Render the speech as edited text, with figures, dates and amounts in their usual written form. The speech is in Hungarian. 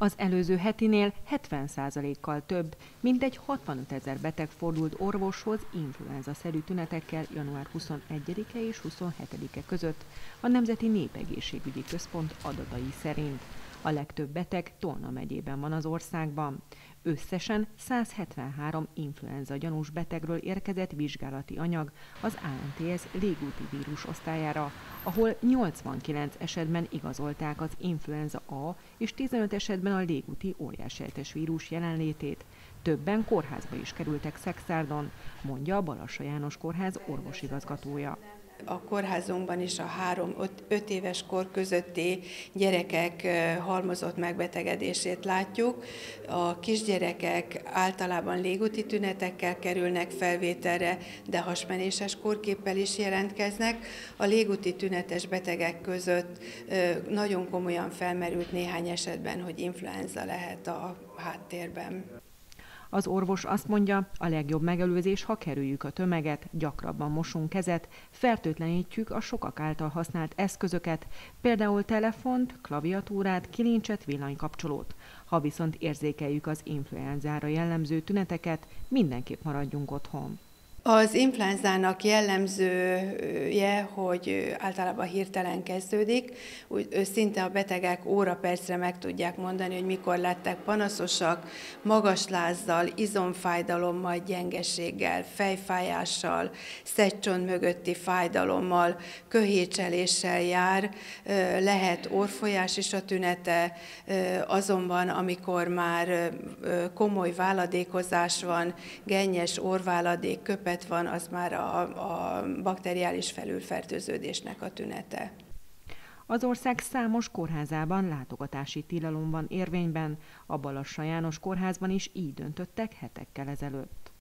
Az előző hetinél 70%-kal több, mintegy 65 000 beteg fordult orvoshoz influenza-szerű tünetekkel január 21-e és 27-e között, a Nemzeti Népegészségügyi Központ adatai szerint. A legtöbb beteg Tolna megyében van az országban. Összesen 173 influenza gyanús betegről érkezett vizsgálati anyag az ANTS légúti vírus osztályára, ahol 89 esetben igazolták az influenza A és 15 esetben a légúti óriássejtes vírus jelenlétét. Többen kórházba is kerültek Szekszárdon, mondja a Balassa János Kórház orvosigazgatója. A kórházunkban is a 3-5 éves kor közötti gyerekek halmozott megbetegedését látjuk. A kisgyerekek általában légúti tünetekkel kerülnek felvételre, de hasmenéses kórképpel is jelentkeznek. A légúti tünetes betegek között nagyon komolyan felmerült néhány esetben, hogy influenza lehet a háttérben. Az orvos azt mondja, a legjobb megelőzés, ha kerüljük a tömeget, gyakrabban mosunk kezet, fertőtlenítjük a sokak által használt eszközöket, például telefont, klaviatúrát, kilincset, villanykapcsolót. Ha viszont érzékeljük az influenzára jellemző tüneteket, mindenképp maradjunk otthon. Az influenzának jellemzője, hogy általában hirtelen kezdődik, úgy szinte a betegek óra-percre meg tudják mondani, hogy mikor lettek panaszosak, magas lázzal, izomfájdalommal, gyengeséggel, fejfájással, szedcsont mögötti fájdalommal, köhécseléssel jár, lehet orrfolyás is a tünete, azonban amikor már komoly váladékozás van, gennyes orrváladék, köpet van, az már a bakteriális felülfertőződésnek a tünete. Az ország számos kórházában látogatási tilalom van érvényben, a Balassa János Kórházban is így döntöttek hetekkel ezelőtt.